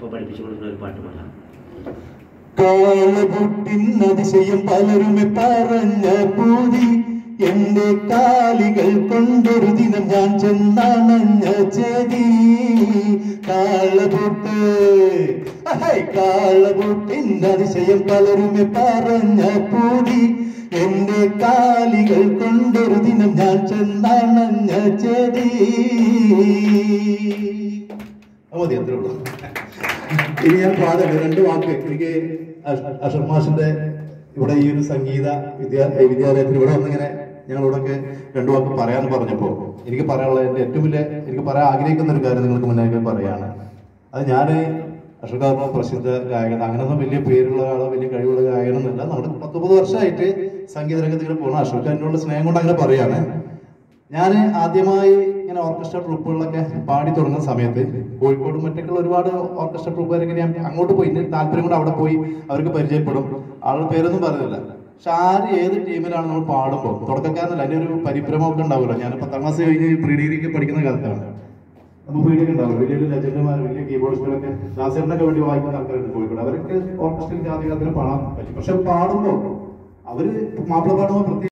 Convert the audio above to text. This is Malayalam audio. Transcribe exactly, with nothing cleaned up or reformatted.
ഇപ്പോൾ പഠിപ്പിച്ചു കൊടുക്കുന്ന ഒരു പാട്ട് പാടാം. കാളപൂട്ടിന്നതിശയം പലരുമെ പറഞ്ഞ പൂതി എന്റെ കാലികൾ കൊണ്ടൊരു ദിനം ഞാൻ ചെന്നണഞ്ഞ ചെതി കാളപൂട്ട് കാളപൂട്ടിന്നതിശയം പലരുമെ പറഞ്ഞ പൂതി എന്റെ കാലികൾ കൊണ്ടൊരു ദിനം ഞാൻ ചെന്നണഞ്ഞ ചെതി. മതി, അത്രേ ഉള്ളൂ. ഇനി ഞാൻ പാടല്ലേ രണ്ട് വാക്ക്. എനിക്ക് അഷർ മാഷിന്റെ ഇവിടെ ഈ ഒരു സംഗീത വിദ്യാ വിദ്യാലയത്തിൽ ഇവിടെ വന്നിങ്ങനെ ഞങ്ങളോടൊക്കെ രണ്ടു വാക്ക് പറയാൻ പറഞ്ഞപ്പോ എനിക്ക് പറയാനുള്ള എന്റെ ഏറ്റവും വലിയ എനിക്ക് പറയാൻ ആഗ്രഹിക്കുന്ന ഒരു കാര്യം നിങ്ങൾക്ക് മുന്നേ പറയാണ്. അത് ഞാന് അഷർക്കാരനോ പ്രസിദ്ധ ഗായകൻ അങ്ങനെയൊന്നും വലിയ പേരുള്ള ആളോ വലിയ കഴിവുള്ള ഗായകനൊന്നുമില്ല. നമ്മുടെ പത്തൊമ്പത് വർഷമായിട്ട് സംഗീത രംഗത്ത് ഇങ്ങനെ പോകണം. അഷർക്കാരനോടുള്ള സ്നേഹം കൊണ്ട് അങ്ങനെ പറയാണ്. ഞാൻ ആദ്യമായി ഇങ്ങനെ ഓർക്കസ്ട്ര ട്രൂപ്പുകളിലൊക്കെ പാടി തുടങ്ങുന്ന സമയത്ത് കോഴിക്കോട് മറ്റൊക്കെയുള്ള ഒരുപാട് ഓർക്കസ്ട്ര ട്രൂപ്പുകാരൊക്കെ ഞാൻ അങ്ങോട്ട് പോയി താല്പര്യം കൊണ്ട് അവിടെ പോയി അവർക്ക് പരിചയപ്പെടും. ആളുടെ പേരൊന്നും പറയുന്നില്ല. പക്ഷെ ആര് ഏത് ടീമിലാണ് നമ്മൾ പാടുമ്പോൾ തുടക്കക്കാരനല്ല, അതിന്റെ ഒരു പരിഭ്രമമൊക്കെ ഉണ്ടാവുമല്ലോ. ഞാൻ പത്താം ക്ലാസ് കഴിഞ്ഞ് പ്രീ ഡിഗ്രിക്ക് പഠിക്കുന്ന കാലത്താണ്. നമുക്ക് പേടിയൊക്കെ ഉണ്ടാവും. വലിയ വലിയ ലെജൻഡുമാർ വലിയ കീബോർഡിസ്റ്റുകളൊക്കെ ക്ലാസ്സിനൊക്കെ വേണ്ടി വായിക്കുന്ന ആൾക്കാരുണ്ട് കോഴിക്കോട്. അവർക്ക് ഓർക്കസ്ട്രയിൽ ജാതികാലത്തിന് പാടാൻ പറ്റും. പക്ഷെ പാടുമ്പോൾ അവര് മാപ്പിള പാടുമ്പോൾ പ്രത്യേക